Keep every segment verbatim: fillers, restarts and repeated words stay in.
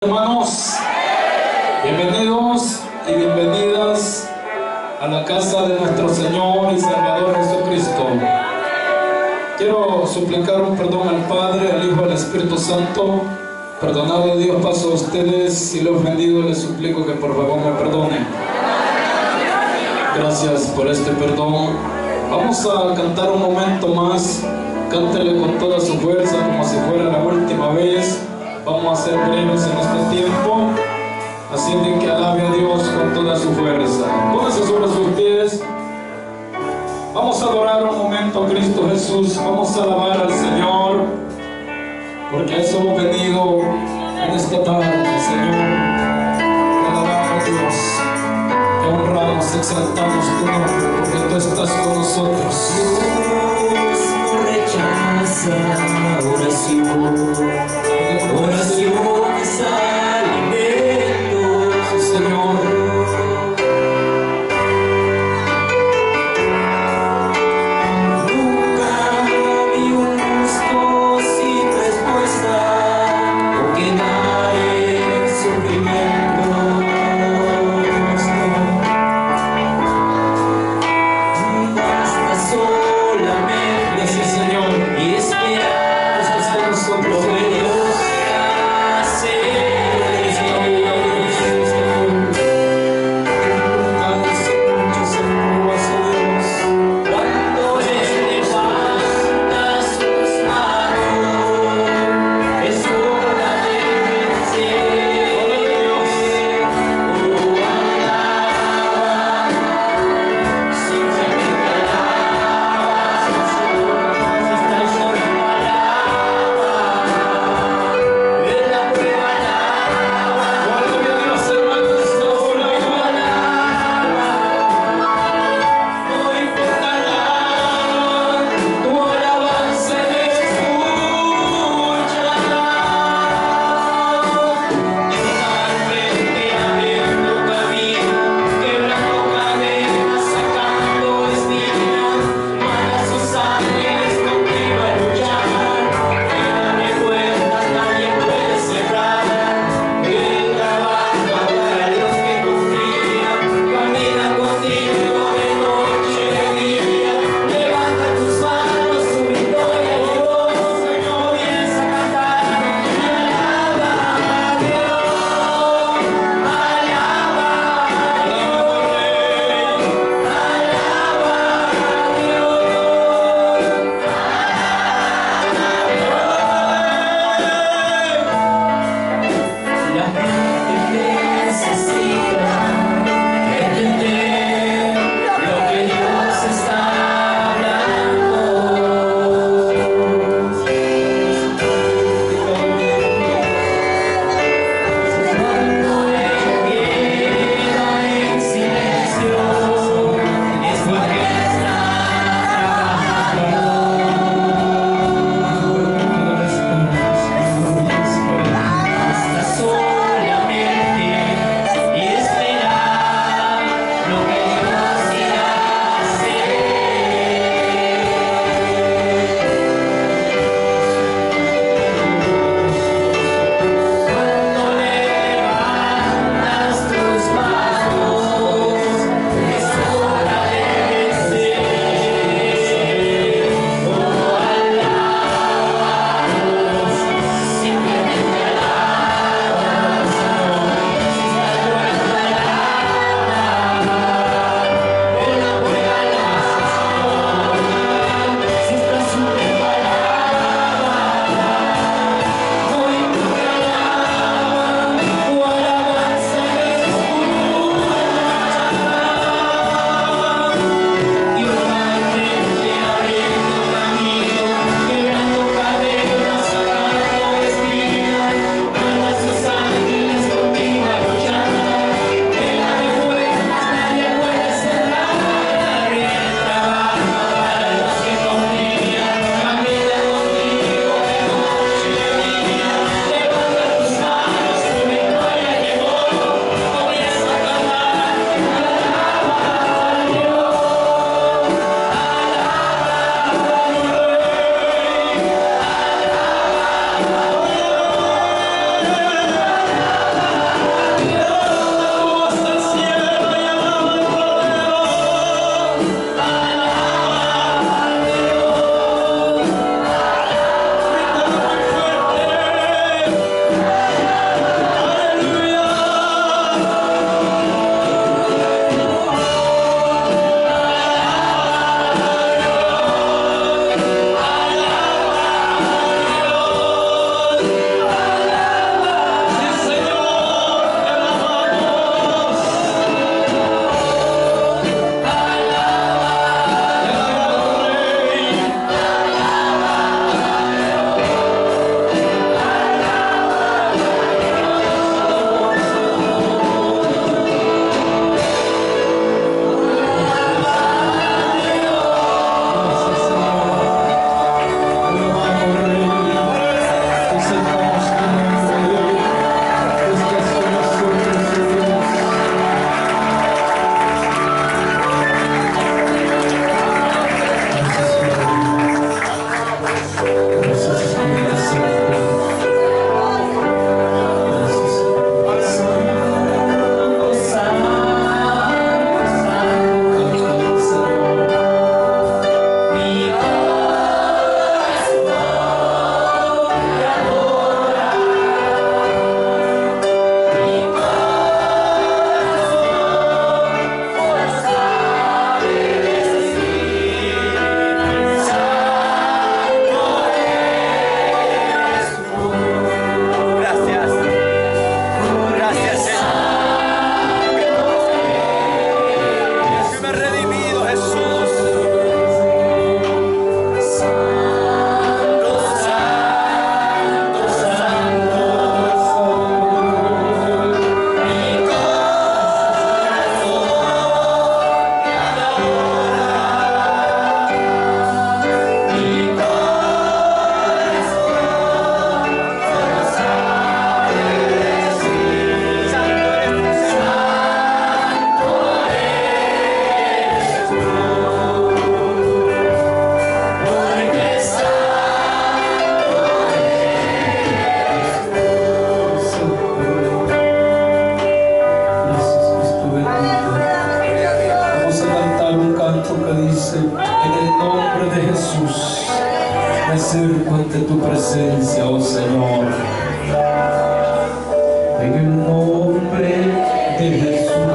Hermanos, bienvenidos y bienvenidas a la casa de nuestro Señor y Salvador Jesucristo. Quiero suplicar un perdón al Padre, al Hijo y al Espíritu Santo. Perdonado Dios paso a ustedes, si lo he ofendido les suplico que por favor me perdonen. Gracias por este perdón. Vamos a cantar un momento más. Cántele con toda su fuerza como si fuera la última vez. Vamos a ser breves en este tiempo, así de que alabe a Dios con toda su fuerza. Póngase sobre sus pies. Vamos a adorar un momento a Cristo Jesús. Vamos a alabar al Señor, porque a eso hemos venido en esta tarde, Señor. A alabar a Dios. Te honramos, exaltamos tu nombre, porque tú estás con nosotros. Dios no rechaza oración. Oración es alimento, Señor. Nunca vi un justo sin respuesta, o quedar en sufrimiento. Basta solamente, Gracias, Señor. y esperar Estás con nosotros. lo que Dios Gracias, Señor. Que me has redimido, Jesús. Santo, santo, santo. Mi corazón te adora. Mi corazón solo sabe decir: Santo eres tú, Santo eres tú, porque santo Gracias, Cristo bendito. Vamos a cantar un canto que dice: en el nombre de Jesús me acerco ante tu presencia, oh Señor. En el nombre de Jesús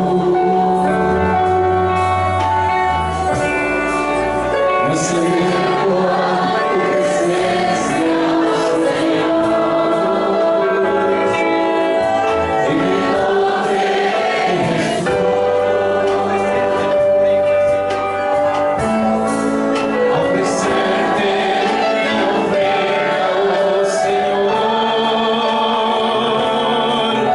me acerco a tu presencia, oh Señor. En el nombre de Jesús ofrecerte mi ofrenda, oh Señor.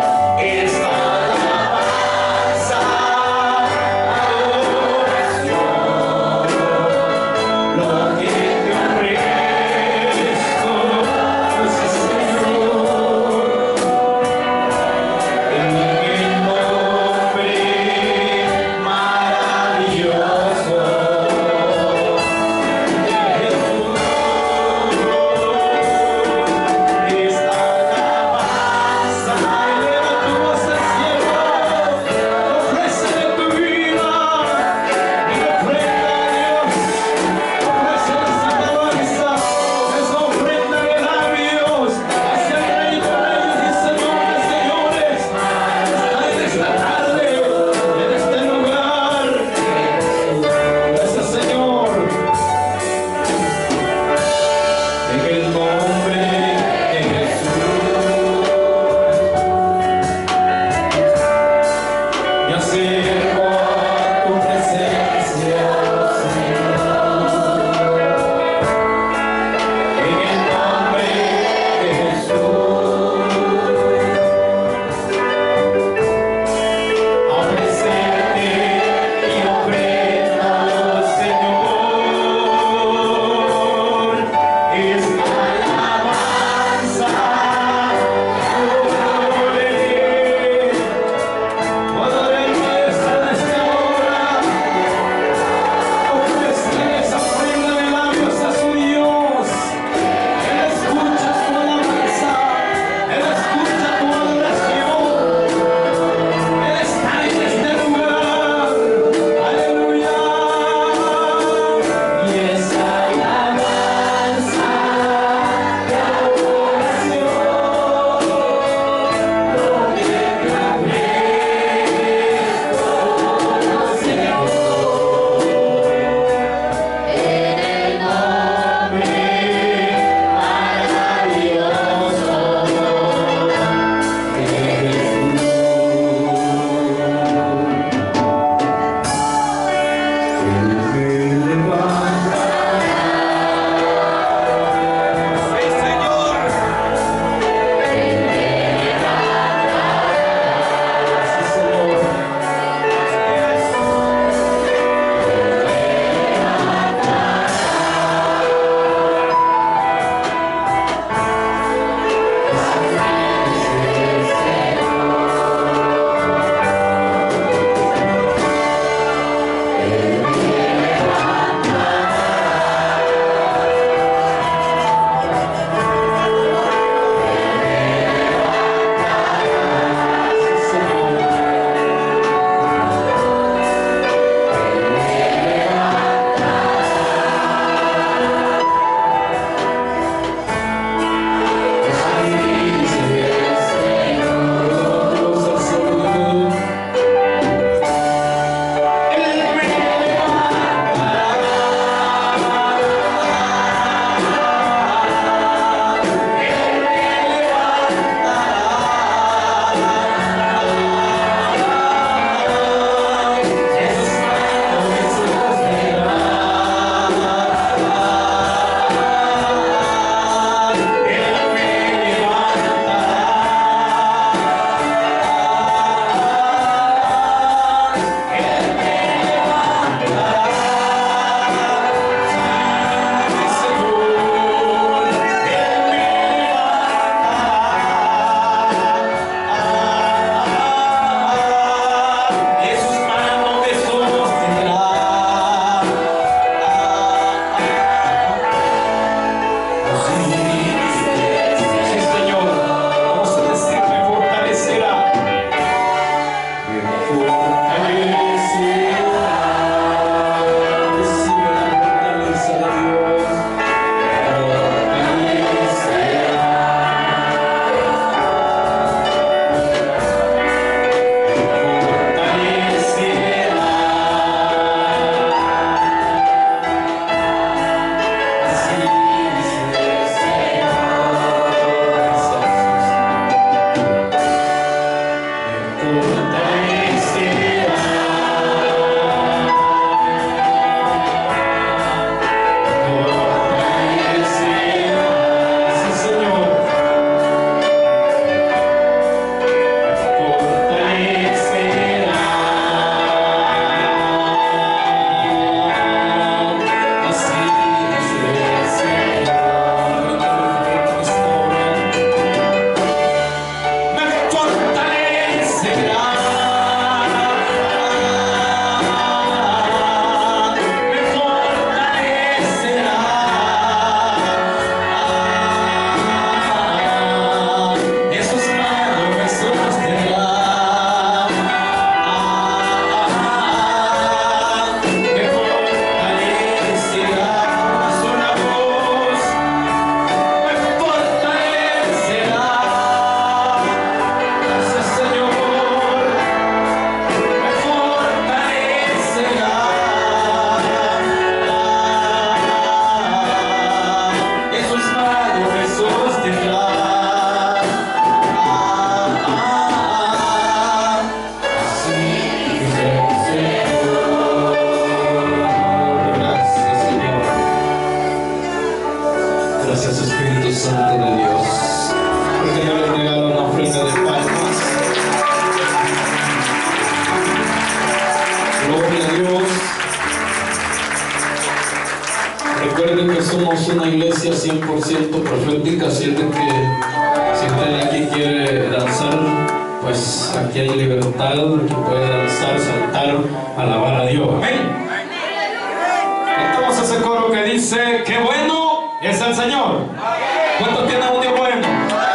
somos una iglesia cien por ciento profética, así es de que si usted aquí quiere danzar, pues aquí hay libertad, aquí puede danzar, saltar, alabar a Dios. Amén. Cantamos ese coro que dice: ¡qué bueno es el Señor! ¿Cuántos tienen un Dios bueno?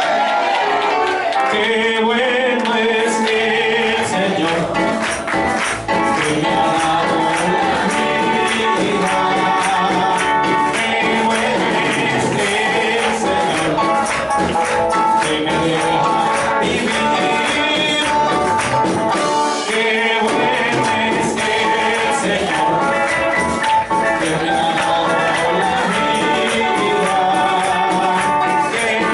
¡Qué bueno es el Señor! Que me ha dado la vida. ¡Qué bueno es el Señor! Que me deja vivir. ¡Qué bueno es el Señor! Que me ha dado la vida. ¡Qué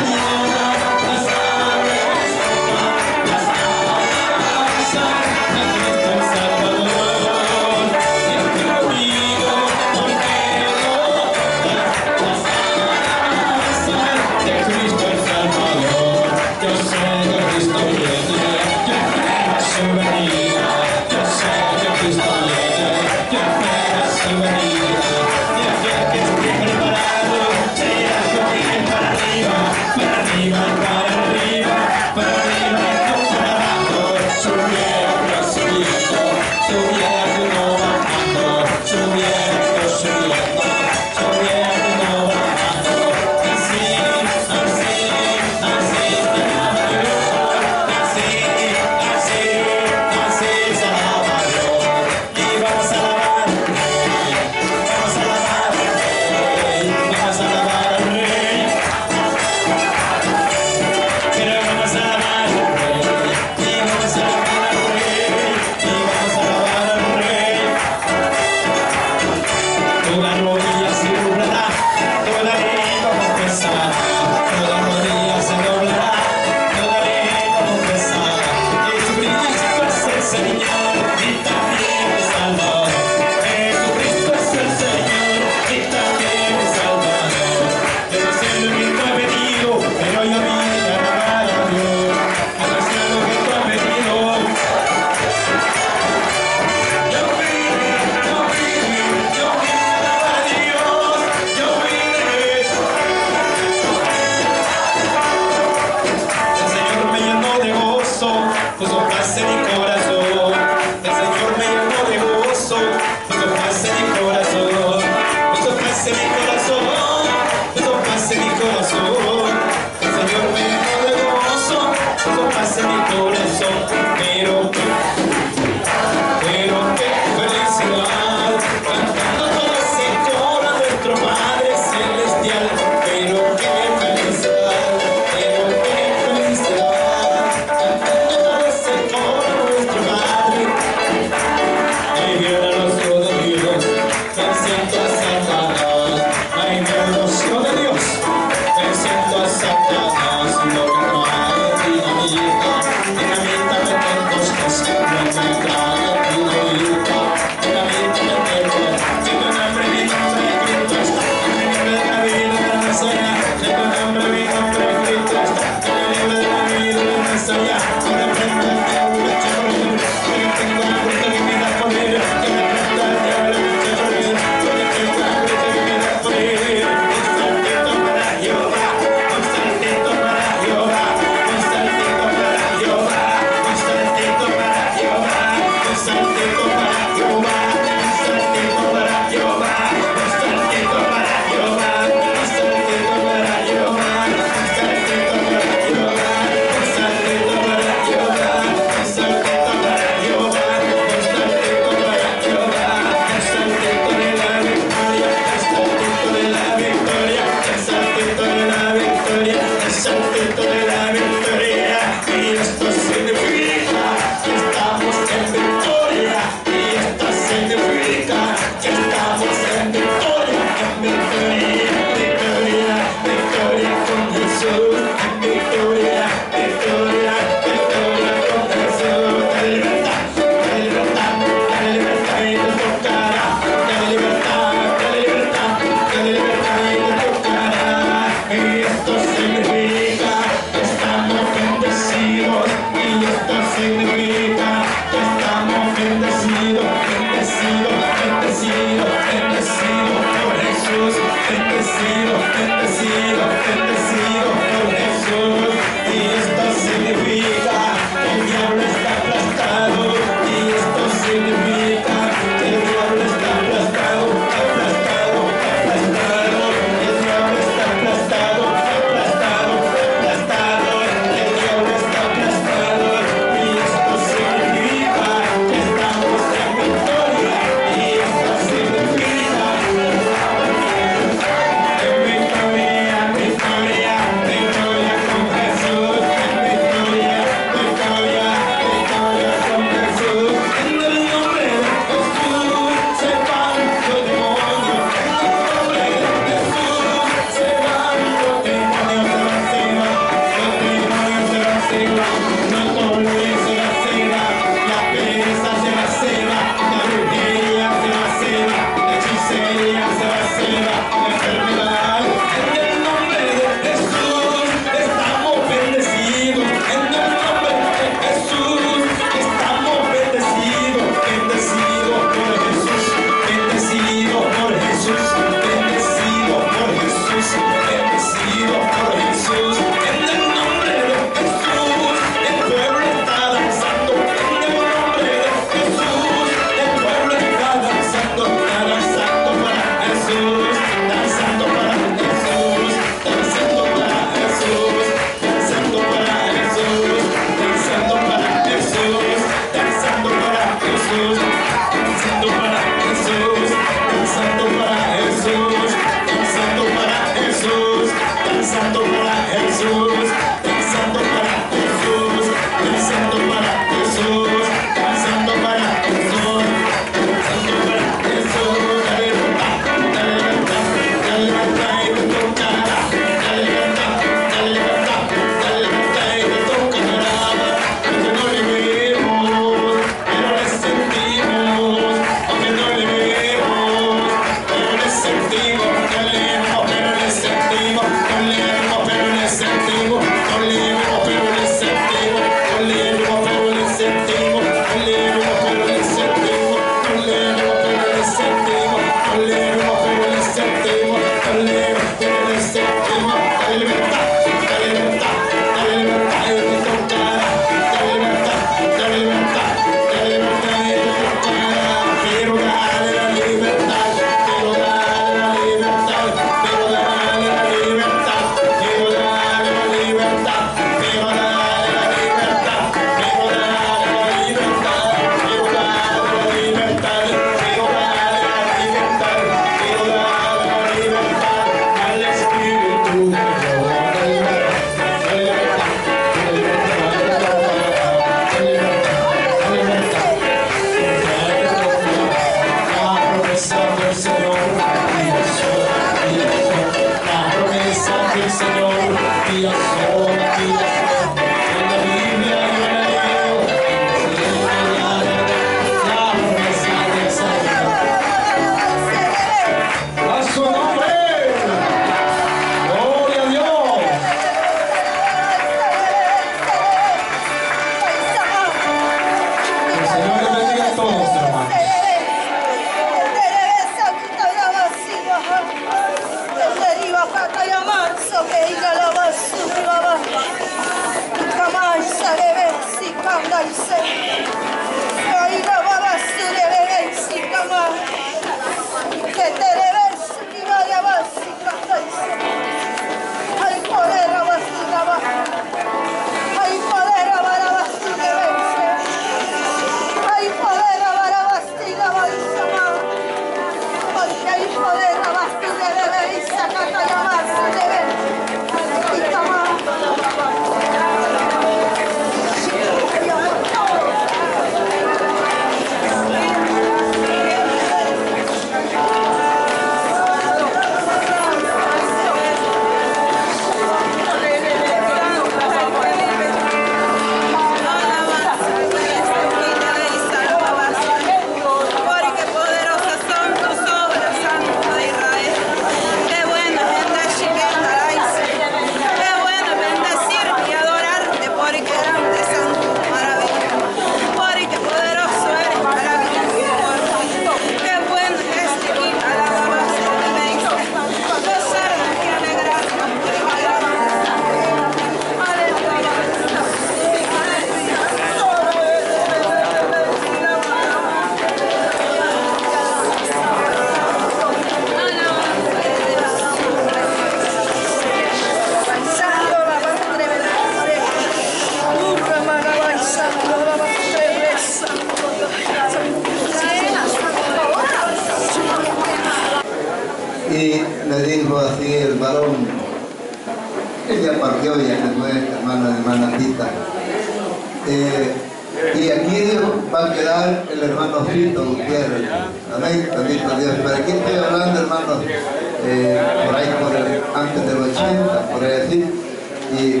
Y le dijo así el varón, ella partió ya que fue hermana de hermana Tita. Eh, y aquí dijo, va a quedar el hermano Fito Gutiérrez. Amén, bendito Dios. Pero aquí estoy hablando, hermanos, eh, por ahí por el, antes del ochenta, por ahí así. Y, y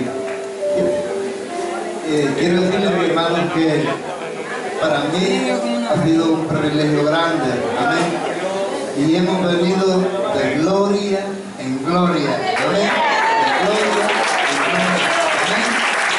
eh, quiero decirles, mis hermanos, que para mí ha sido un privilegio grande. Amén. Y hemos venido de gloria en gloria. Amén. De gloria en gloria. Amén.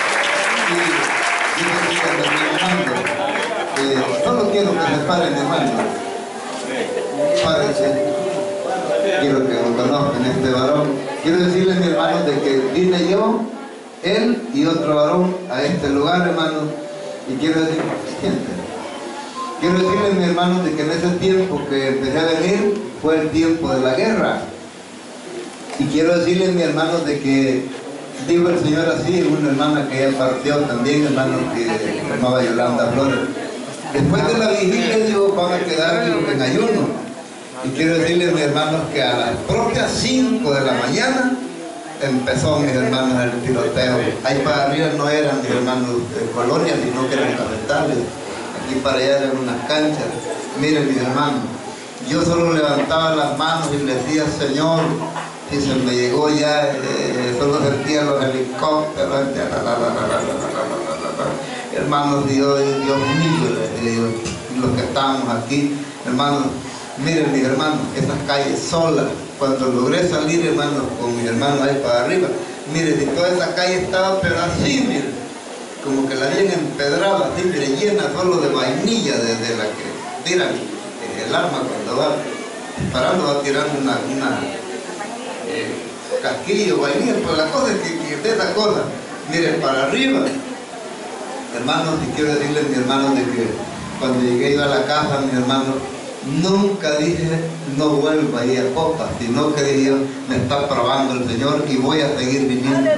Y quiero decirles, mi hermano, eh, solo quiero que se paren, hermano. Párense. Quiero que lo conozcan, este varón. Quiero decirles, mi hermano, de que vine yo, él y otro varón a este lugar, hermano. Y quiero decir, siéntense. Quiero decirles, mi hermano, de que en ese tiempo que empecé a venir fue el tiempo de la guerra. Y quiero decirles, mi hermano, de que dijo el Señor así, una hermana que ya partió también, hermano, que se llamaba Yolanda Flores. Después de la vigilia, digo, van a quedar en ayuno. Y quiero decirles, mis hermanos, que a las propias cinco de la mañana empezó, mis hermanos, el tiroteo. Ahí para arriba no eran, mis hermanos, de colonias, sino que eran capitales. Y para allá eran unas canchas. Miren, mis hermanos, yo solo levantaba las manos y le decía, Señor, y se me llegó ya, eh, solo sentía los helicópteros, la, la, la, la, la, la, la, la. Hermanos, Dios, Dios mío, eh, los que estamos aquí, hermanos, miren, mis hermanos, esas calles solas, cuando logré salir, hermanos, con mis hermanos ahí para arriba, miren, y toda esa calle estaba, pero así, miren, como que la habían empedrado, así, miren, llena solo de vainilla, desde la que tiran eh, el arma cuando va disparando, va tirando una, una eh, casquillo, vainilla, pues la cosa es que, que de esa cosa, miren, para arriba, hermanos, y quiero decirles, mis hermanos, de que cuando llegué yo a la casa, mis hermanos, nunca dije, no vuelvo ahí a Popa, sino que dije, me está probando el Señor y voy a seguir viniendo.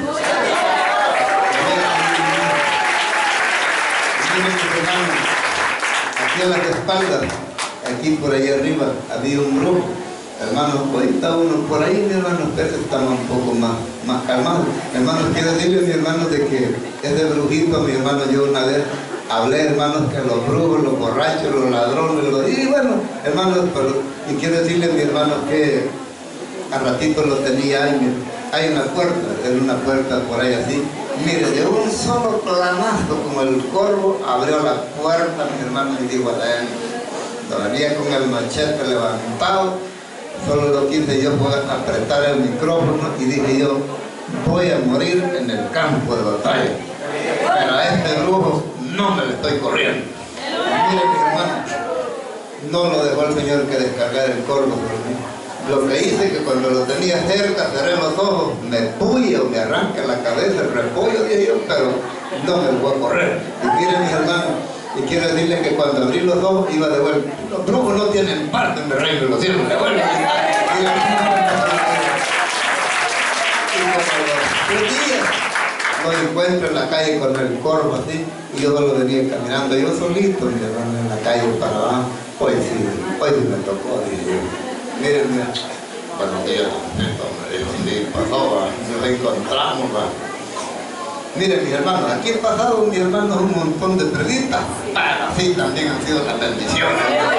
Aquí a las espaldas, aquí por ahí arriba, había un brujo. Hermanos, ahorita uno por ahí, mi hermano, ustedes están un poco más, más calmados. Hermanos, quiero decirles, mi hermano, de que ese brujito, mi hermano, yo una vez hablé, hermanos, que los brujos, los borrachos, los ladrones, los... y bueno, hermanos, pero, y quiero decirles, mi hermano, que a ratito lo tenía ahí, mire, hay una puerta, era una puerta por ahí así. Mire, de un solo planazo como el corvo, abrió la puerta, mi hermano, y dijo adentro. Todavía con el machete levantado, solo lo quise yo fue apretar el micrófono y dije yo, voy a morir en el campo de batalla. Pero a este brujo no me lo estoy corriendo. Y mire, mi hermano, no lo dejó el Señor que descargar el corvo por mí. Lo que hice que cuando lo tenía cerca, cerré los ojos, me puya o me arranca la cabeza, el repollo, dije yo, pero no me voy a correr. Y miren, mis hermanos, Y quiero decirles que cuando abrí los ojos iba de vuelta. Los brujos no tienen parte en el reino de los cielos. De vuelta. Y la- y como los días lo encuentro en la calle con el corvo así, y yo solo venía caminando, yo solito, mi hermano, en la calle para abajo. Hoy sí, hoy sí me tocó, dije yo. Miren, mira, buenos días, esto me dijo, sí, pasó, va, nos encontramos, va. Miren, mis hermanos, aquí he pasado, mis hermanos, un montón de perditas, pero así también han sido las bendiciones.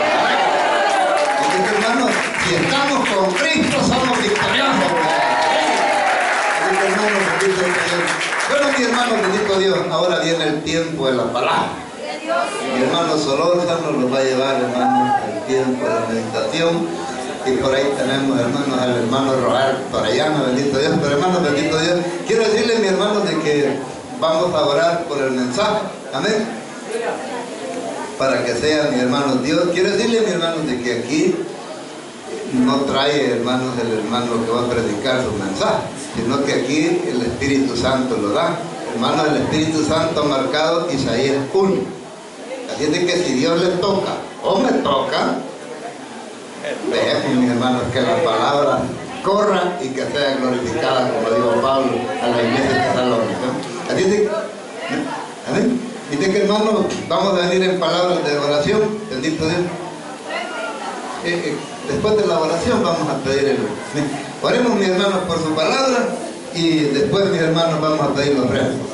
Y mis hermanos, si estamos con Cristo, somos victoriosos. Así que, hermanos, bendito Dios. Bueno, mi hermano, bendito Dios, ahora viene el tiempo de la palabra. Mi hermano Solórzano nos va a llevar, hermano, el tiempo de la meditación. Y por ahí tenemos, hermanos, al hermano Roberto Arellano, bendito Dios. Pero, hermanos, bendito Dios, quiero decirles, mi hermano, de que vamos a orar por el mensaje. Amén. Para que sea, mi hermano, Dios. Quiero decirles, mi hermano, de que aquí no trae, hermanos, el hermano que va a predicar su mensaje, sino que aquí el Espíritu Santo lo da. Hermanos, el Espíritu Santo ha marcado Isaías uno. Así es de que si Dios le toca o me toca, dejemos, mis hermanos, que la palabra corra y que sea glorificada, como dijo Pablo a la iglesia de Tesalónica. Así es de que, amén. Y de que, hermanos, vamos a venir en palabras de oración, bendito Dios. Eh, eh, después de la oración vamos a pedir el... Oremos, mis hermanos, por su palabra, y después, mis hermanos, vamos a pedir los rezos.